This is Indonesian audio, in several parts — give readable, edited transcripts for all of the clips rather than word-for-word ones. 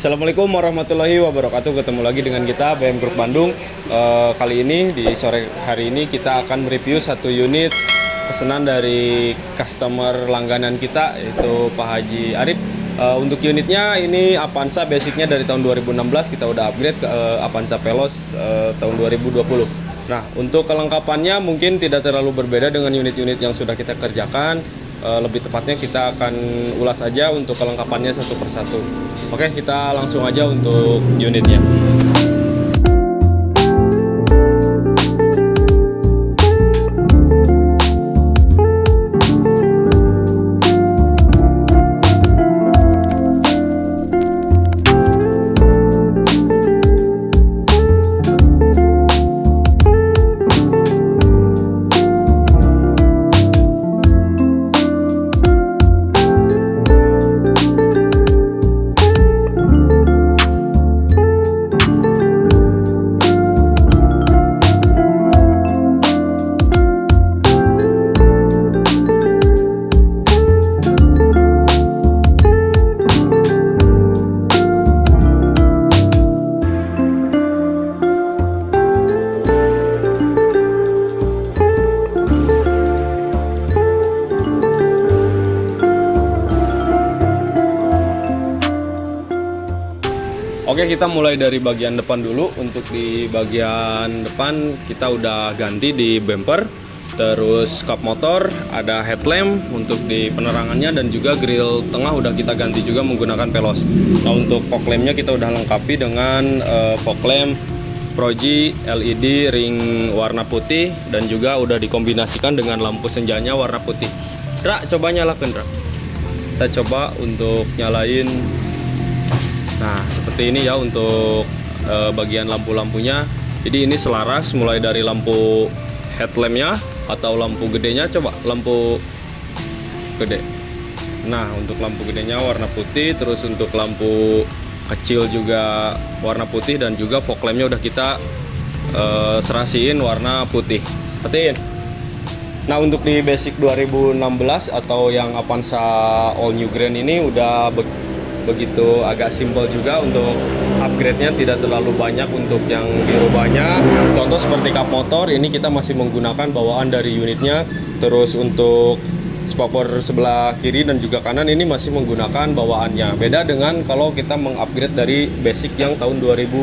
Assalamualaikum warahmatullahi wabarakatuh. Ketemu lagi dengan kita BM Group Bandung. Kali ini di sore hari ini kita akan mereview satu unit pesanan dari customer langganan kita, yaitu Pak Haji Arif. Untuk unitnya ini Avanza, basicnya dari tahun 2016 kita udah upgrade ke Avanza Veloz tahun 2020. Nah, untuk kelengkapannya mungkin tidak terlalu berbeda dengan unit-unit yang sudah kita kerjakan. Lebih tepatnya kita akan ulas aja untuk kelengkapannya satu persatu. Oke, kita langsung aja untuk unitnya. Oke, kita mulai dari bagian depan dulu. Untuk di bagian depan kita udah ganti di bumper, terus kap motor, ada headlamp untuk di penerangannya, dan juga grill tengah udah kita ganti juga menggunakan Veloz. Nah, untuk fog lampnya kita udah lengkapi dengan fog lamp Proji LED ring warna putih, dan juga udah dikombinasikan dengan lampu senjanya warna putih. Dra, coba nyalakan, Dra. Kita coba untuk nyalain. Nah, seperti ini ya untuk bagian lampu-lampunya. Jadi ini selaras mulai dari lampu headlampnya atau lampu gedenya. Coba lampu gede. Nah, untuk lampu gedenya warna putih, terus untuk lampu kecil juga warna putih, dan juga fog lampnya udah kita serasiin warna putih. Perhatiin. Nah, untuk di basic 2016 atau yang Avanza All New Grand ini udah begitu agak simpel juga. Untuk upgrade-nya tidak terlalu banyak untuk yang dirubahnya. Contoh seperti kap motor, ini kita masih menggunakan bawaan dari unitnya. Terus untuk spakbor sebelah kiri dan juga kanan ini masih menggunakan bawaannya. Beda dengan kalau kita mengupgrade dari basic yang tahun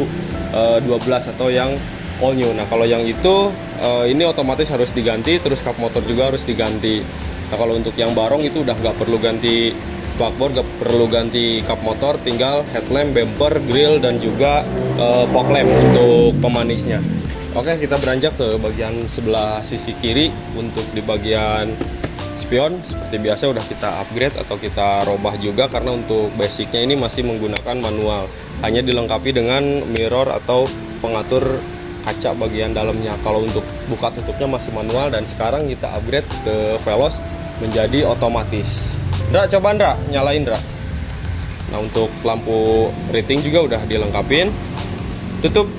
2012 atau yang all new. Nah, kalau yang itu ini otomatis harus diganti, terus kap motor juga harus diganti. Nah, kalau untuk yang barong itu udah nggak perlu ganti spakbor, gak perlu ganti kap motor, tinggal headlamp, bumper, grill, dan juga fog lamp untuk pemanisnya. Oke, kita beranjak ke bagian sebelah sisi kiri. Untuk di bagian spion seperti biasa udah kita upgrade atau kita robah juga, karena untuk basicnya ini masih menggunakan manual, hanya dilengkapi dengan mirror atau pengatur kaca bagian dalamnya. Kalau untuk buka tutupnya masih manual, dan sekarang kita upgrade ke Veloz menjadi otomatis. Dra, coba Dra, nyalain Dra. Nah, untuk lampu rating juga udah dilengkapin. Tutup.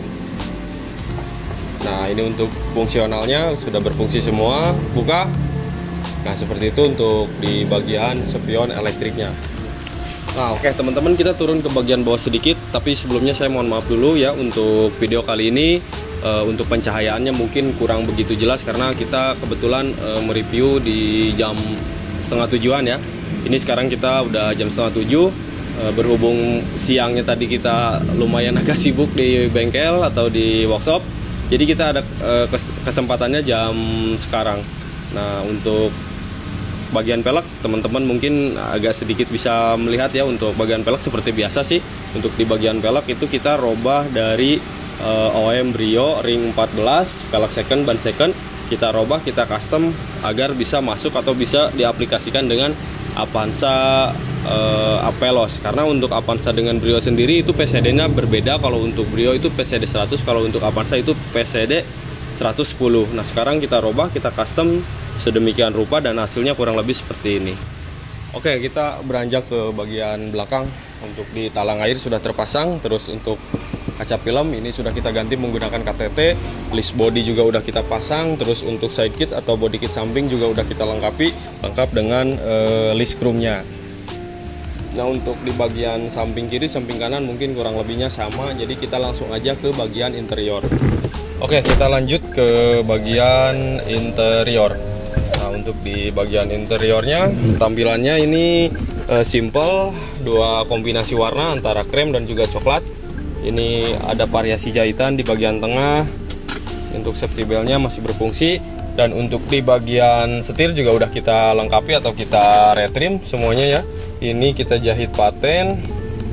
Nah, ini untuk fungsionalnya sudah berfungsi semua. Buka. Nah, seperti itu untuk di bagian spion elektriknya. Nah, oke teman-teman, kita turun ke bagian bawah sedikit. Tapi sebelumnya saya mohon maaf dulu ya untuk video kali ini. Untuk pencahayaannya mungkin kurang begitu jelas, karena kita kebetulan mereview di jam 6:30 ya. Ini sekarang kita udah jam 6:30. Berhubung siangnya tadi kita lumayan agak sibuk di bengkel atau di workshop, jadi kita ada kesempatannya jam sekarang. Nah, untuk bagian pelek teman-teman mungkin agak sedikit bisa melihat ya. Untuk bagian pelek seperti biasa sih. Untuk di bagian pelek itu kita robah dari OEM Brio ring 14, pelek second, ban second. Kita robah, kita custom agar bisa masuk atau bisa diaplikasikan dengan Avanza Veloz. Karena untuk Avanza dengan Brio sendiri itu PCD-nya berbeda. Kalau untuk Brio itu PCD 100, kalau untuk Avanza itu PCD 110. Nah, sekarang kita robah, kita custom sedemikian rupa, dan hasilnya kurang lebih seperti ini. Oke, kita beranjak ke bagian belakang. Untuk di talang air sudah terpasang. Terus untuk kaca film ini sudah kita ganti menggunakan KTT. List body juga udah kita pasang. Terus untuk side kit atau body kit samping juga udah kita lengkapi, lengkap dengan list chrome-nya. Nah untuk di bagian samping kiri, samping kanan mungkin kurang lebihnya sama. Jadi kita langsung aja ke bagian interior. Oke, kita lanjut ke bagian interior. Nah untuk di bagian interiornya, tampilannya ini simple, dua kombinasi warna antara krem dan juga coklat. Ini ada variasi jahitan di bagian tengah. Untuk safety beltnya masih berfungsi. Dan untuk di bagian setir juga udah kita lengkapi atau kita retrim semuanya ya. Ini kita jahit paten.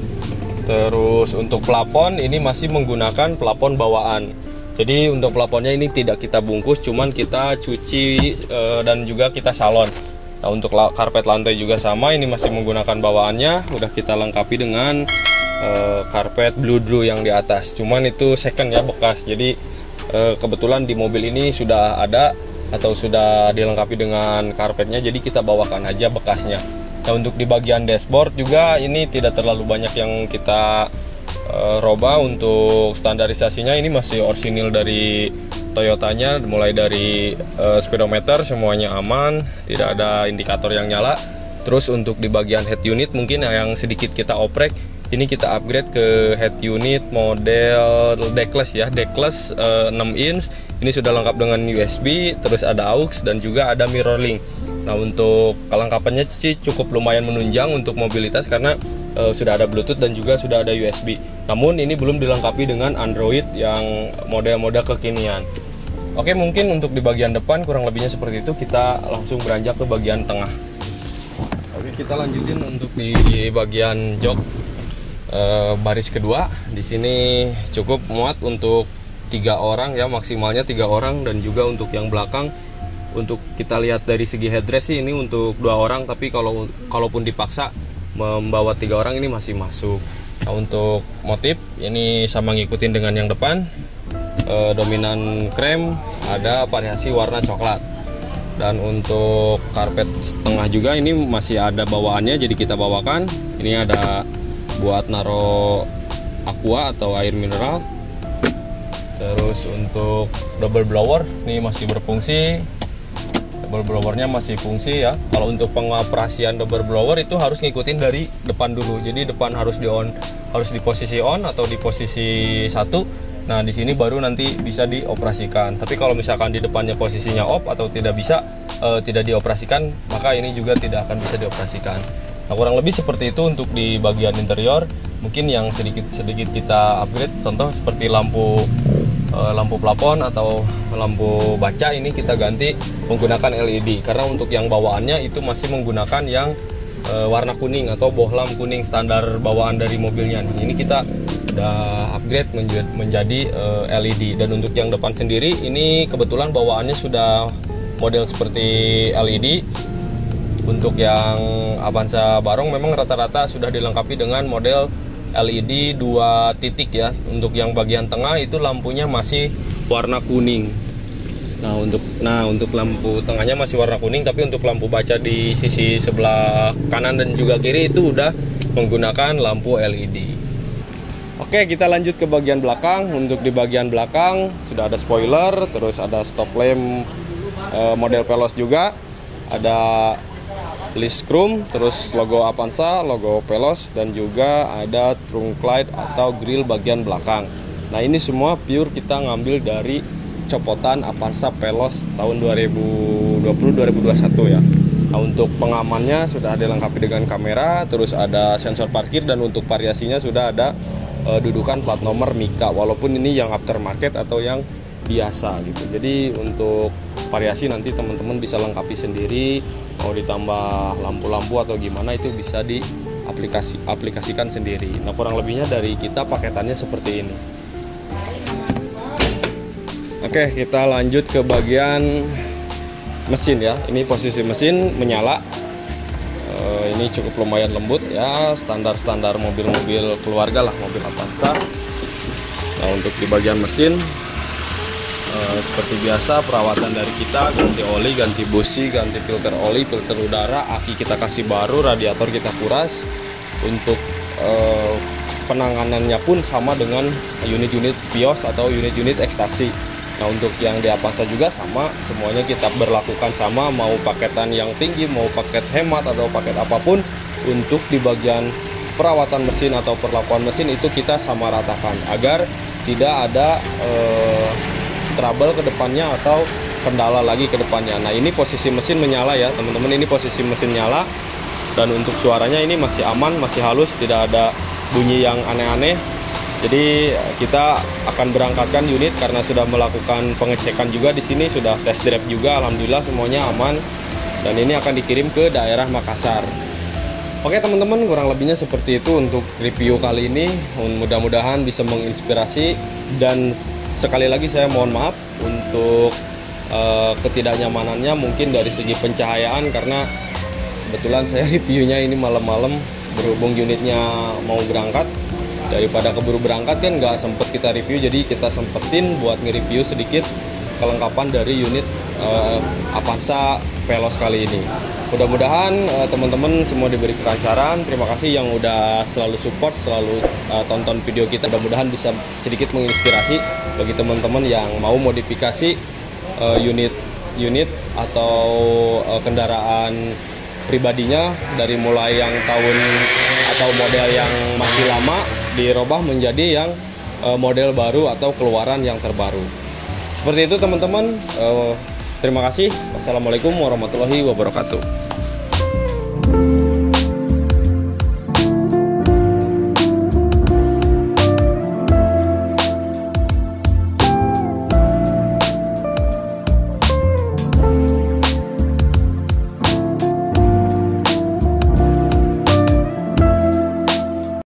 Terus untuk plafon ini masih menggunakan plafon bawaan. Jadi untuk plafonnya ini tidak kita bungkus, cuman kita cuci dan juga kita salon. Nah untuk karpet lantai juga sama, ini masih menggunakan bawaannya. Udah kita lengkapi dengan karpet bludru yang di atas. Cuman itu second ya, bekas. Jadi kebetulan di mobil ini sudah ada atau sudah dilengkapi dengan karpetnya, jadi kita bawakan aja bekasnya. Nah untuk di bagian dashboard juga ini tidak terlalu banyak yang kita roba. Untuk standarisasinya ini masih orisinil dari Toyotanya, mulai dari speedometer semuanya aman, tidak ada indikator yang nyala. Terus untuk di bagian head unit mungkin yang sedikit kita oprek, ini kita upgrade ke head unit model deckless ya, deckless 6 inch. Ini sudah lengkap dengan USB, terus ada aux dan juga ada mirror link. Nah untuk kelengkapannya sih cukup lumayan menunjang untuk mobilitas karena sudah ada Bluetooth dan juga sudah ada USB. Namun ini belum dilengkapi dengan Android yang model-model kekinian. Oke, mungkin untuk di bagian depan kurang lebihnya seperti itu. Kita langsung beranjak ke bagian tengah. Oke, kita lanjutin untuk di bagian jok baris kedua. Di sini cukup muat untuk 3 orang ya, maksimalnya 3 orang. Dan juga untuk yang belakang, untuk kita lihat dari segi headrest sih ini untuk 2 orang, tapi kalaupun dipaksa membawa 3 orang ini masih masuk. Nah untuk motif ini sama ngikutin dengan yang depan, dominan krem, ada variasi warna coklat. Dan untuk karpet tengah juga ini masih ada bawaannya, jadi kita bawakan. Ini ada buat naro aqua atau air mineral. Terus untuk double blower ini masih berfungsi. Double blowernya masih fungsi ya. Kalau untuk pengoperasian double blower itu harus ngikutin dari depan dulu. Jadi depan harus di on, harus di posisi on atau di posisi 1. Nah di sini baru nanti bisa dioperasikan. Tapi kalau misalkan di depannya posisinya off atau tidak bisa, tidak dioperasikan, maka ini juga tidak akan bisa dioperasikan. Nah kurang lebih seperti itu untuk di bagian interior. Mungkin yang sedikit kita upgrade, contoh seperti lampu plafon atau lampu baca ini kita ganti menggunakan LED, karena untuk yang bawaannya itu masih menggunakan yang warna kuning atau bohlam kuning standar bawaan dari mobilnya. Nah, ini kita udah upgrade menjadi LED. Dan untuk yang depan sendiri ini kebetulan bawaannya sudah model seperti LED. Untuk yang Avanza Barong memang rata-rata sudah dilengkapi dengan model LED 2 titik ya. Untuk yang bagian tengah itu lampunya masih warna kuning. Nah untuk lampu tengahnya masih warna kuning, tapi untuk lampu baca di sisi sebelah kanan dan juga kiri itu udah menggunakan lampu LED. Oke, kita lanjut ke bagian belakang. Untuk di bagian belakang sudah ada spoiler, terus ada stop lamp model Veloz juga, ada list chrome, terus logo Avanza, logo Veloz, dan juga ada trunk light atau grill bagian belakang. Nah ini semua pure kita ngambil dari copotan Avanza Veloz tahun 2020-2021 ya. Nah untuk pengamannya sudah dilengkapi dengan kamera, terus ada sensor parkir, dan untuk variasinya sudah ada dudukan plat nomor Mika, walaupun ini yang aftermarket atau yang biasa gitu. Jadi untuk variasi nanti teman-teman bisa lengkapi sendiri, mau ditambah lampu-lampu atau gimana itu bisa diaplikasikan sendiri. Nah kurang lebihnya dari kita paketannya seperti ini. Oke, kita lanjut ke bagian mesin ya. Ini posisi mesin menyala. Ini cukup lumayan lembut ya, standar mobil-mobil keluarga lah, mobil Avanza. Nah untuk di bagian mesin seperti biasa perawatan dari kita, ganti oli, ganti busi, ganti filter oli, filter udara, aki kita kasih baru, radiator kita kuras. Untuk penanganannya pun sama dengan unit-unit Vios atau unit-unit ekstraksi. Nah untuk yang di Avanza juga sama, semuanya kita berlakukan sama, mau paketan yang tinggi, mau paket hemat atau paket apapun, untuk di bagian perawatan mesin atau perlakuan mesin itu kita sama ratakan agar tidak ada trouble ke depannya atau kendala lagi ke depannya. Nah, ini posisi mesin menyala ya teman-teman, ini posisi mesin nyala, dan untuk suaranya ini masih aman, masih halus, tidak ada bunyi yang aneh-aneh. Jadi kita akan berangkatkan unit karena sudah melakukan pengecekan juga di sini, sudah test drive juga, alhamdulillah semuanya aman, dan ini akan dikirim ke daerah Makassar. Oke teman-teman, kurang lebihnya seperti itu untuk review kali ini. Mudah-mudahan bisa menginspirasi, dan sekali lagi saya mohon maaf untuk ketidaknyamanannya mungkin dari segi pencahayaan, karena kebetulan saya reviewnya ini malam-malam berhubung unitnya mau berangkat. Daripada keburu berangkat kan nggak sempet kita review, jadi kita sempetin buat nge-review sedikit kelengkapan dari unit Avanza Veloz kali ini. Mudah-mudahan teman-teman semua diberi kelancaran. Terima kasih yang udah selalu support, selalu tonton video kita. Mudah-mudahan bisa sedikit menginspirasi bagi teman-teman yang mau modifikasi unit atau kendaraan pribadinya, dari mulai yang tahun atau model yang masih lama dirubah menjadi yang model baru atau keluaran yang terbaru. Seperti itu teman-teman. Terima kasih. Wassalamualaikum warahmatullahi wabarakatuh.